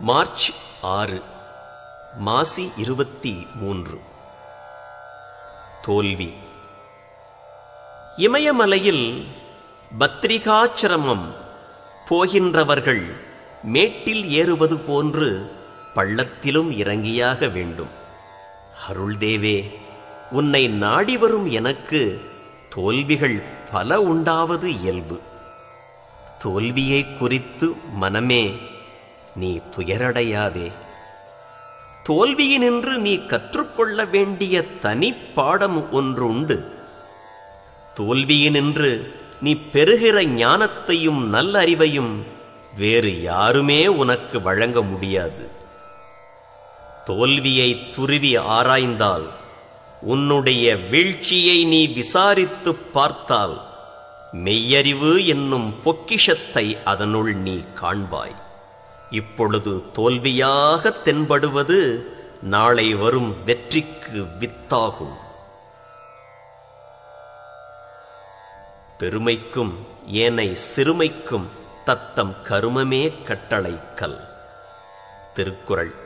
March 6 மாசி 23. தோல்வி. இமயமலையில் பத்ரிகாசிரமம் போகின்றவர்கள் மேட்டில் ஏறுவது போன்று பள்ளத்திலும் இறங்கியாக வேண்டும். அருள்தேவே, உன்னை நாடி வரும் எனக்கு தோல்விகள் பல உண்டாவது இயல்பு. தோல்வியை குறித்து மனமே நீ துயரடையாதே. தோல்வியினின்று நீ கற்றுக்கொள்ள வேண்டிய தனி பாடம் ஒன்று உண்டு. தோல்வியினின்று நீ பெறுகிற ஞானத்தையும் நல்லறிவையும் வேறு யாருமே உனக்கு வழங்க முடியாது. தோல்வியை துருவி ஆராய்ந்தால், உன்னுடைய வீழ்ச்சியை நீ விசாரித்துப் பார்த்தால், மெய்யறிவு என்னும் பொக்கிஷத்தை அதனுள் நீ காண்பாய். இப்பொழுது தோல்வியாக தென்படுவது நாளை வரும் வெற்றிக்கு வித்தாகும். பெருமைக்கும் ஏனை சிறுமைக்கும் தத்தம் கருமமே கட்டளைக்கல். திருக்குறள்.